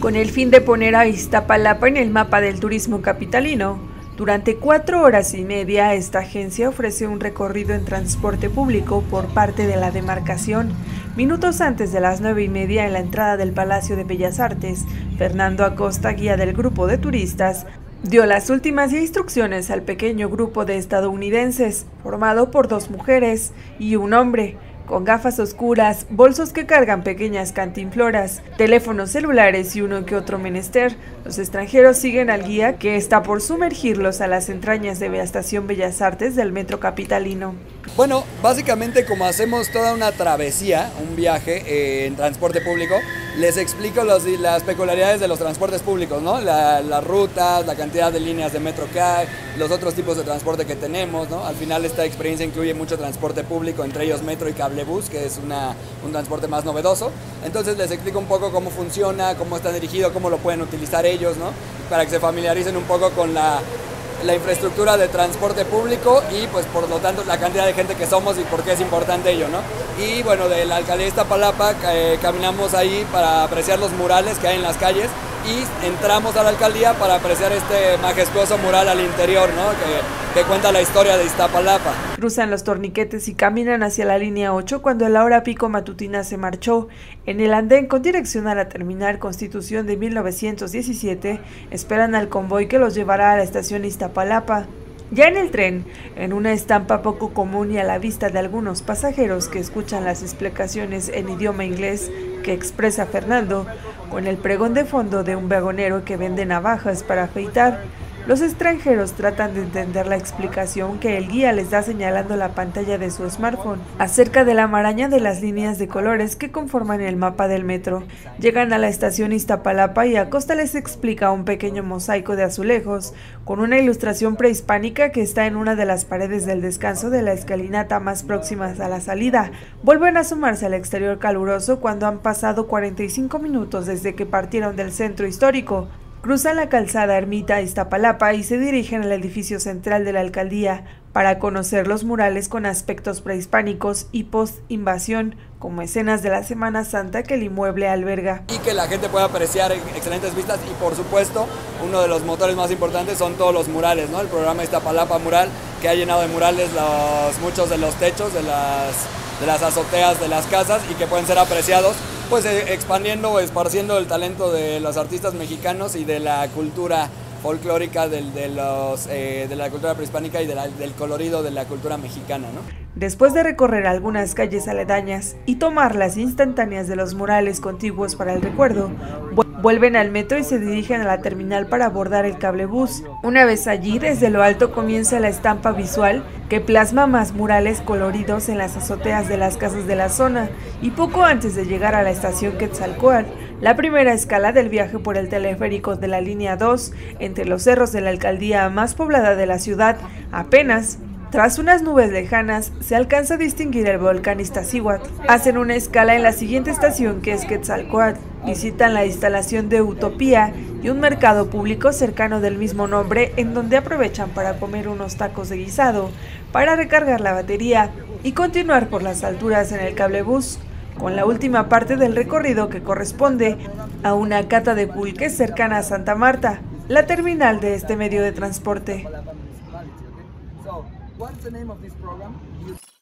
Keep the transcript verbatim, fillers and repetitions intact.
con el fin de poner a Iztapalapa en el mapa del turismo capitalino. Durante cuatro horas y media, esta agencia ofrece un recorrido en transporte público por parte de la demarcación. Minutos antes de las nueve y media, en la entrada del Palacio de Bellas Artes, Fernando Acosta, guía del grupo de turistas, dio las últimas instrucciones al pequeño grupo de estadounidenses, formado por dos mujeres y un hombre, con gafas oscuras, bolsos que cargan pequeñas cantinfloras, teléfonos celulares y uno que otro menester. Los extranjeros siguen al guía, que está por sumergirlos a las entrañas de la Estación Bellas Artes del metro capitalino. Bueno, básicamente como hacemos toda una travesía, un viaje eh, en transporte público, les explico los, las peculiaridades de los transportes públicos, ¿no? La, las rutas, la cantidad de líneas de metro que hay, los otros tipos de transporte que tenemos, ¿no? Al final esta experiencia incluye mucho transporte público, entre ellos metro y cablebús, que es una, un transporte más novedoso. Entonces les explico un poco cómo funciona, cómo está dirigido, cómo lo pueden utilizar ellos, ¿no? Para que se familiaricen un poco con la, la infraestructura de transporte público y pues por lo tanto la cantidad de gente que somos y por qué es importante ello, ¿no? Y bueno, de la alcaldía de Iztapalapa eh, caminamos ahí para apreciar los murales que hay en las calles y entramos a la alcaldía para apreciar este majestuoso mural al interior, ¿no? Que, que cuenta la historia de Iztapalapa. Cruzan los torniquetes y caminan hacia la línea ocho cuando la hora pico matutina se marchó. En el andén con dirección a la terminal Constitución de mil novecientos diecisiete, esperan al convoy que los llevará a la estación Iztapalapa. Ya en el tren, en una estampa poco común y a la vista de algunos pasajeros que escuchan las explicaciones en idioma inglés que expresa Fernando, con el pregón de fondo de un vagonero que vende navajas para afeitar, los extranjeros tratan de entender la explicación que el guía les da señalando la pantalla de su smartphone acerca de la maraña de las líneas de colores que conforman el mapa del metro. Llegan a la estación Iztapalapa y Acosta les explica un pequeño mosaico de azulejos con una ilustración prehispánica que está en una de las paredes del descanso de la escalinata más próximas a la salida. Vuelven a asomarse al exterior caluroso cuando han pasado cuarenta y cinco minutos desde que partieron del centro histórico. Cruzan la calzada Ermita Iztapalapa y se dirigen al edificio central de la alcaldía para conocer los murales con aspectos prehispánicos y post-invasión, como escenas de la Semana Santa que el inmueble alberga. Y que la gente pueda apreciar excelentes vistas y por supuesto uno de los motores más importantes son todos los murales, ¿no? El programa Iztapalapa Mural, que ha llenado de murales los, muchos de los techos de las, de las azoteas de las casas y que pueden ser apreciados pues eh, expandiendo o esparciendo el talento de los artistas mexicanos y de la cultura folclórica, del, de, los, eh, de la cultura prehispánica y de la, del colorido de la cultura mexicana, ¿no? Después de recorrer algunas calles aledañas y tomar las instantáneas de los murales contiguos para el recuerdo, vuelven al metro y se dirigen a la terminal para abordar el cablebús. Una vez allí, desde lo alto comienza la estampa visual que plasma más murales coloridos en las azoteas de las casas de la zona, y poco antes de llegar a la estación Quetzalcóatl, la primera escala del viaje por el teleférico de la línea dos, entre los cerros de la alcaldía más poblada de la ciudad, apenas tras unas nubes lejanas, se alcanza a distinguir el volcán Iztaccíhuatl. Hacen una escala en la siguiente estación, que es Quetzalcóatl. Visitan la instalación de Utopía y un mercado público cercano del mismo nombre, en donde aprovechan para comer unos tacos de guisado, para recargar la batería y continuar por las alturas en el cablebús, con la última parte del recorrido que corresponde a una cata de pulques cercana a Santa Marta, la terminal de este medio de transporte. What's the name of this program?